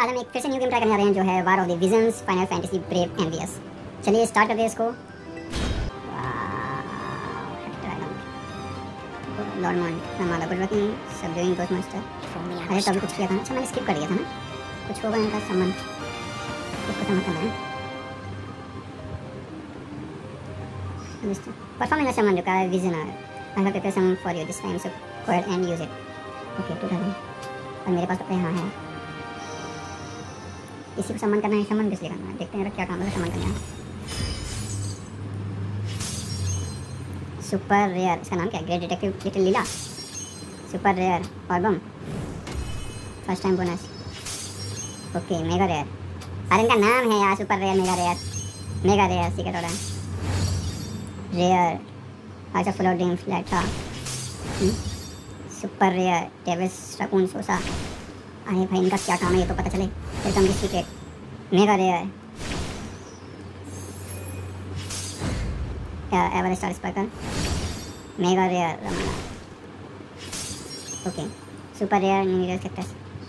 आज हम एक फिर से न्यू गेम ट्राई करने जा रहे हैं जो है war of the visions final fantasy brave Exvius. चलिए स्टार्ट करते हैं इसको। लॉर्ड मॉन नमाला गुड वर्किंग सब डूइंग गुड मास्टर। अरे तभी कुछ किया था ना। अच्छा मैंने स्किप कर दिया था ना। कुछ होगा इनका सामान कुछ खत्म करना है। Performing a summon requires vision I have prepared some for you this time so go ahead and use it. Okay 2000 और मेरे पास तो यहाँ है। इसी को सम्मान करना है। सम्मान किस लिए करना है देखते हैं क्या काम है। सम्मान करना है सुपर रेयर। इसका नाम क्या है? Great detective little Lila. Super rare album first time bonus. Okay mega rare. अरे इनका नाम है यार super rare mega rare. Mega rare secret order rare आज फ्लोटिंग फ्लैट था। सुपर रेयर डेविस रकून सोसा। अरे भाई इनका क्या काम है ये तो पता चले। Welcome to secret mega rare ever star sparkle mega rare रमाना। Okay super rare numerous cactus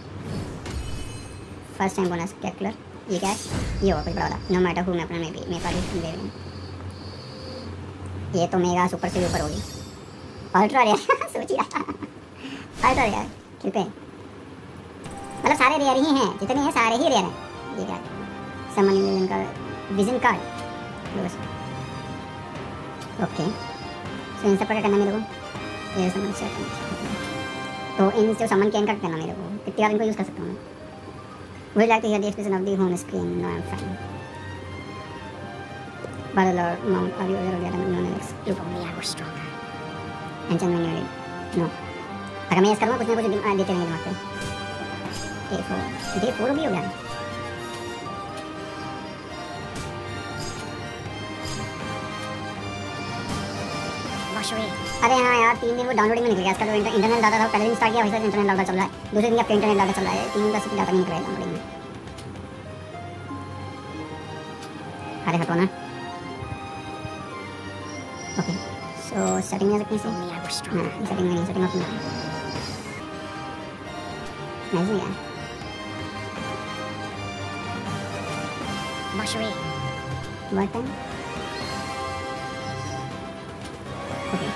first time bonus कैक्युलर। ये क्या है? ये होगा कुछ बड़ा वाला। नो मैटर हु मैं अपना मे पार्टी ले रही हूँ। ये तो मेगा सुपर से भी ऊपर होगी। अल्ट्रा रेयर सोचिए अल्ट्रा रेयर ठीक है। मतलब सारे रेयर ही हैं जितने हैं सारे ही रेयर हैं। ये क्या है? समन का विजन कार्ड। ओके सो इन सब का करना मेरे को। ये समन से तो इन जो समन के इनका करना मेरे को कितनी बार इनको यूज़ कर सकता हूँ मैं। Would like to hear the expression of the home screen. No I am fine but lord mount are you aware of that no next look only I was stronger and जन when you know. अगर मैं ऐसा करूँगा कुछ ना कुछ देते रहेंगे दिमाग पे। डे 4 भी हो गया। अरे हाँ यार 3 दिन वो डाउनलोडिंग में निकल गया। इसका जो इंटरनेट डाटा था पहले दिन स्टार्ट किया वैसे इंटरनेट डाटा चल रहा है। दूसरे दिन आपका इंटरनेट डाटा चल रहा है। 3 दिन का सिर्फ डाटा नहीं निकल रहा है डाउनलोडिंग में। अरे हटो ना। ओके सो सेटिंग में सकते हैं। हाँ सेटिंग में नहीं सेटिंग ऑफ नहीं यार। What time? Okay.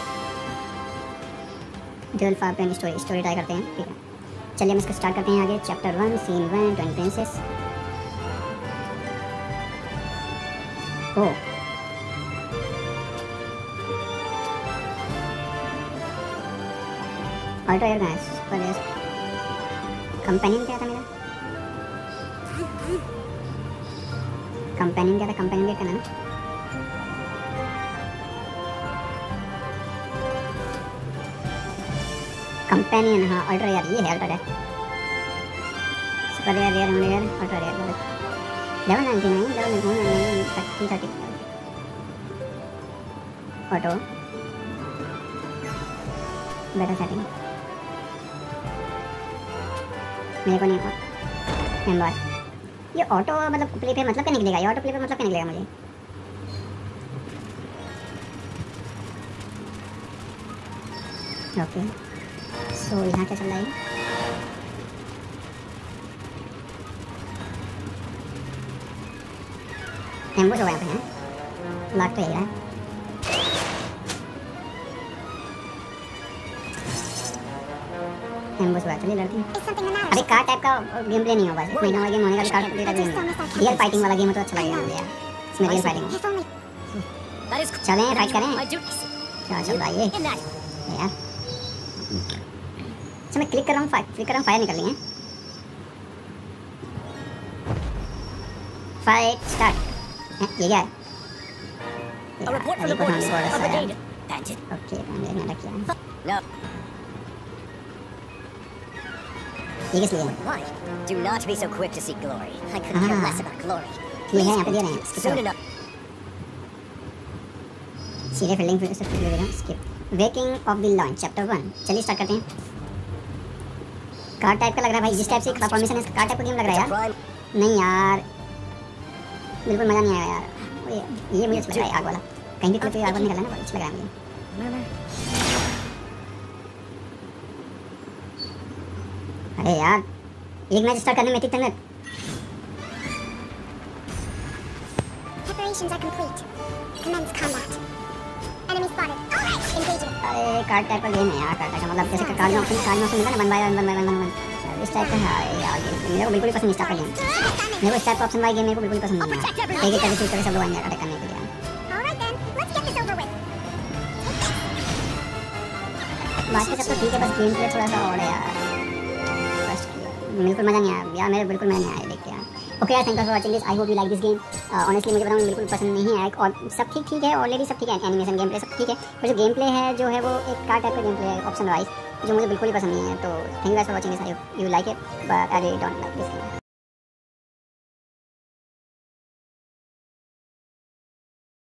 Duel far pen story try करते हैं ठीक है। चलिए हम इसको स्टार्ट करते हैं आगे। Chapter 1 scene 1 twin princess. Oh ultra air gas पर कंपेनियन क्या था मेरा? कंपेनियन क्या था? कंपेनियन क्या करना? कंपेनियन हाँ अल्ट्रा यार ये है ultra rare super rare rare ultra rare 1199 30 auto बेटा सेटिंग मेरे को नहीं मेंबर। ये ऑटो मतलब प्ले पे मतलब क्या निकलेगा? ये ऑटो प्ले पे मतलब क्या निकलेगा मुझे? ओके सो यहाँ क्या चल रहा है? एम्बुश हो गया यहाँ पे। लाग तो यही रहा है। एम्बुश हुआ। चलिए लड़ते हैं। अभी कार टाइप का गेम प्ले नहीं होगा। इसमें नॉर्मल गेम होने का कार प्ले टाइप नहीं। रियल फाइटिंग वाला गेम तो अच्छा लगेगा मुझे यार। इसमें रियल फाइटिंग चलें फाइट करें। क्या चल रहा है ये यार? अच्छा मैं क्लिक कर रहा हूँ फायर निकल रही है। Fight start. ये क्या है? ओके मैंने किया ये किस लिए? Do not be so quick to seek glory. I couldn't care less about glory. ये है यहाँ पे दे रहे हैं। Soon enough. सीधे फील्डिंग फिर से दे रहा हूँ। Skip waking of the launch chapter 1। चलिए स्टार्ट करते हैं। कार टाइप का लग रहा है भाई। जिस टाइप से परफॉर्मेंस है कार टाइप का गेम लग रहा है यार। नहीं यार बिल्कुल मज़ा नहीं आया यार। ये मुझे अच्छा लग रहा है आग वाला। कहीं भी कोई आग वाला निकला ना बहुत अच्छा लग रहा है मुझे। अरे यार एक मैच स्टार्ट करने में इतनी तंग। Preparations are complete. Commence combat. Enemy spotted. All right, engaging. अरे कार्ड टाइप का गेम है यार, कार्ड का मतलब जैसे कार्ड में ऑप्शन मिलता है ना, 1 बाय 1 इस टाइप का है यार गेम। मेरे को बिल्कुल भी पसंद नहीं इस टाइप का गेम। मेरे को इस टाइप का ऑप्शन वाला गेम मेरे को बिल्कुल पसंद नहीं है। एक एक करके चूज करके सब लोग आएंगे अटैक करने के लिए। All right then, let's get this over with. बाकी सब तो ठीक है, बस गेम प्ले थोड़ा सा और है यार। बस बिल्कुल मज़ा नहीं आया यार, मेरे बिल्कुल मज़ा नहीं आया देख के यार। ओके यार, thank you for watching this. I hope you like this game. Honestly मुझे बताऊँ बिल्कुल पसंद नहीं आया, और सब ठीक है, ऑलरेडी सब ठीक है, एनिमेशन गेम प्ले सब ठीक है, पर जो गेम प्ले है जो है वो एक कार्ड टाइप का गेम प्ले है ऑप्शन वाइज, जो मुझे बिल्कुल ही पसंद नहीं है। तो thank you guys for watching this. I hope you like it, but I don't like this game.